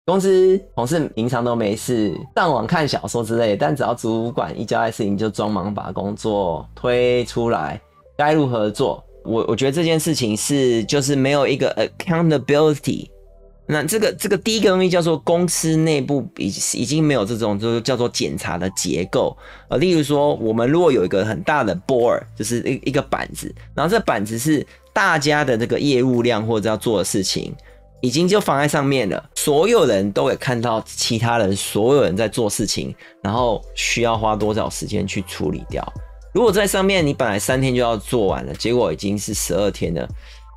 公司同事平常都没事，上网看小说之类的，但只要主管一交代事情，就装忙把工作推出来，该如何做？我觉得这件事情就是没有一个 accountability。那这个第一个东西叫做公司内部已经没有这种就是叫做检查的结构。例如说，我们如果有一个很大的 board， 就是一个板子，然后这板子是大家的这个业务量或者要做的事情，已经就放在上面了，所有人都会看到其他人所有人在做事情，然后需要花多少时间去处理掉。如果在上面你本来3天就要做完了，结果已经是12天了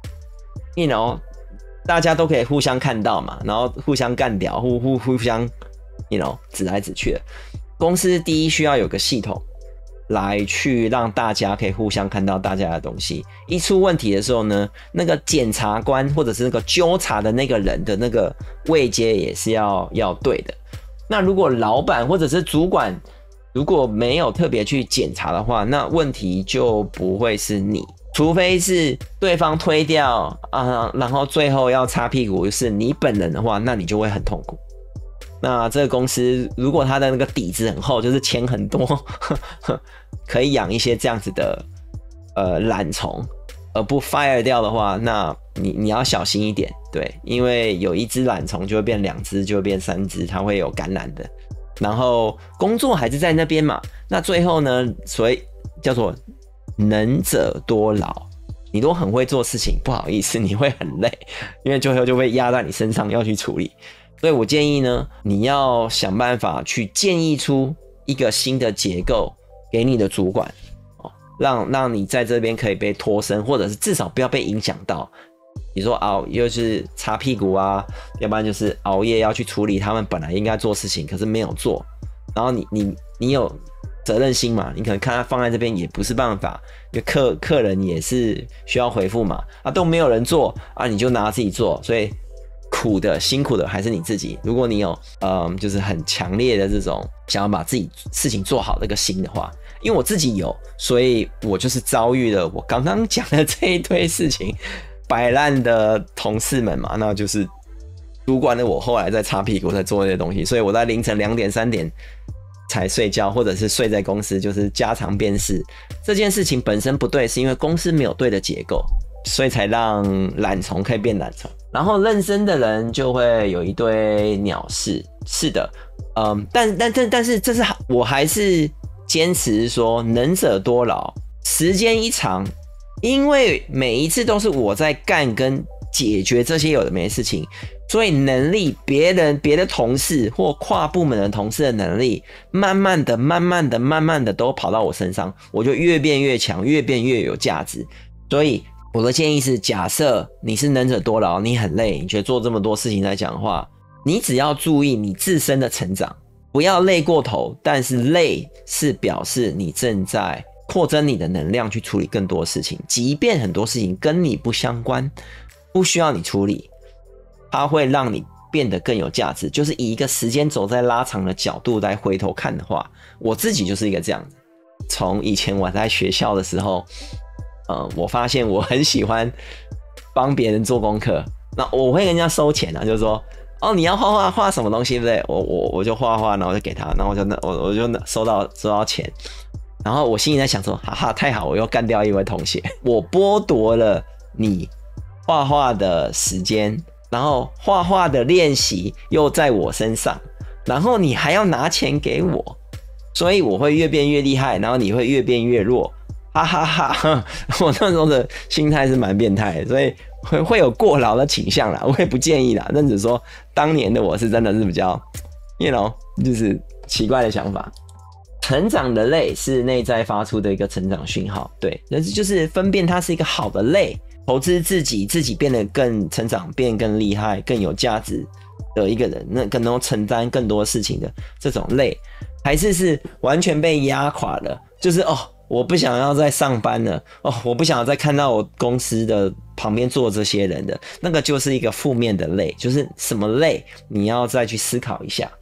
，you know， 大家都可以互相看到嘛，然后互相干掉，互相 you know 指来指去的。公司第一需要有个系统来去让大家可以互相看到大家的东西，一出问题的时候呢，那个检察官或者是那个纠察的那个人的那个位阶也是要对的。那如果老板或者是主管如果没有特别去检查的话，那问题就不会是你，除非是对方推掉然后最后要擦屁股是你本人的话，那你就会很痛苦。那这个公司如果他的那个底子很厚，就是钱很多可以养一些这样子的懒虫而不 fire 掉的话，那你要小心一点，对，因为有一只懒虫就会变2只，就会变3只，它会有感染的。然后工作还是在那边嘛，那最后呢，所谓叫做能者多劳，你都很会做事情，不好意思，你会很累，因为最后就会压在你身上要去处理。所以我建议呢，你要想办法去建议出一个新的结构给你的主管，让你在这边可以被脱身，或者是至少不要被影响到。比如说又是擦屁股啊，要不然就是熬夜要去处理他们本来应该做事情可是没有做，然后你有责任心嘛，你可能看他放在这边也不是办法，因为客人也是需要回复嘛，都没有人做你就拿自己做，所以辛苦的还是你自己。如果你有就是很强烈的这种想要把自己事情做好的一个心的话，因为我自己有，所以我就是遭遇了我刚刚讲的这一堆事情，摆烂的同事们嘛，那就是主管的我后来在擦屁股在做这些东西，所以我在凌晨2点3点才睡觉，或者是睡在公司，就是家常便事。这件事情本身不对，是因为公司没有对的结构，所以才让懒虫可以变懒虫，然后认真的人就会有一堆鸟事。是的，但是这是我还是坚持说能者多劳，时间一长，因为每一次都是我在干跟解决这些有的没的事情，所以能力别的同事或跨部门的同事的能力，慢慢的都跑到我身上，我就越变越强，越变越有价值。所以我的建议是，假设你是能者多劳，你很累，你觉得做这么多事情来讲的话，你只要注意你自身的成长，不要累过头，但是累是表示你正在扩增你的能量去处理更多事情，即便很多事情跟你不相关，不需要你处理，它会让你变得更有价值。就是以一个时间轴在拉长的角度来回头看的话，我自己就是一个这样子。从以前我在学校的时候，我发现我很喜欢帮别人做功课，那我会跟人家收钱就是说，你要画什么东西，对不对？我就画，然后我就给他，然后我就收到钱，然后我心里在想说，哈哈，太好，我又干掉一位同学，我剥夺了你画画的时间，然后画画的练习又在我身上，然后你还要拿钱给我，所以我会越变越厉害，然后你会越变越弱，哈哈哈！我那时候的心态是蛮变态的，所以会有过劳的倾向啦，我也不建议啦。但只是说当年的我是真的是比较 you know 就是奇怪的想法。成长的累是内在发出的一个成长讯号，对，但是就是分辨它是一个好的累，投资自己变得更成长，变更厉害，更有价值的一个人，那更能承担更多事情的这种累，还是完全被压垮了，就是我不想要再上班了，我不想要再看到我公司的旁边坐这些人的，那个就是一个负面的累，就是什么累，你要再去思考一下。